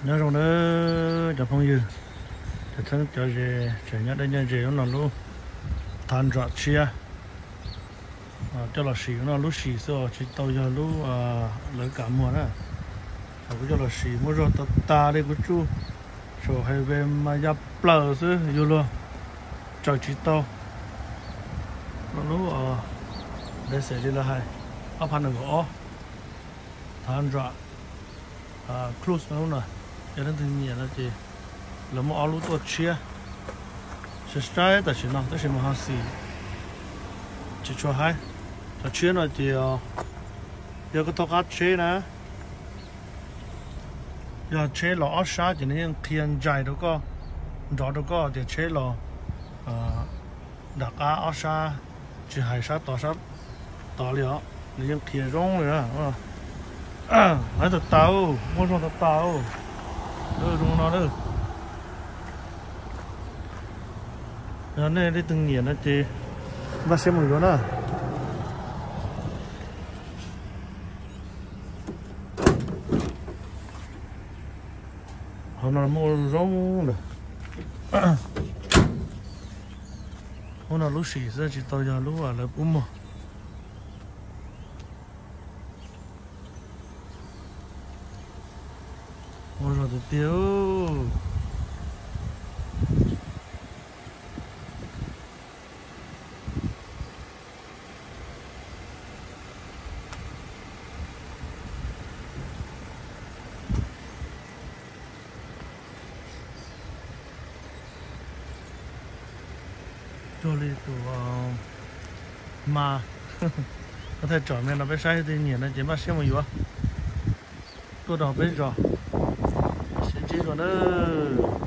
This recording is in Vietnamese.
nhớ rồi nữa chả phong dư chả thân cho gì chả nhớ đây nhớ gì nó luôn than rõ chia cho là xì nó lúc xì sao chỉ tao cho lúc lấy cả mùa đó rồi cho là xì mua rồi ta đây của chú rồi hay về mà nhập lờ chứ vô luôn cho chỉ tao nó lúc để sẽ đi là hay áp hành được gõ than rõ close nó nè cho nên thường nhiều là gì là một áo lúa tốt chia sẽ trái tại chỉ nó tại chỉ một hàng xì chỉ cho hai cho chia nó thì giờ cái thóc cát chế nè giờ chế lò áo sa chỉ nên thiên dài đó có đó đó có thì chế lò đặc á áo sa chỉ hai sa tỏ liệu nên thiên rong rồi đó hãy thật tao mua cho thật tao đưa đúng nó đưa giờ này đi từng nghiền nó chị và xem một nữa hôm nào mua rong được hôm nào lúc xì ra chỉ tao giờ lúc là mà mua rồi thì tiêu cho đi tụ mà có thể chọn mình nó phải sai thì nhiều nó chỉ bắt xem một chút tôi đọc biết rồi sẽ chỉ rồi đó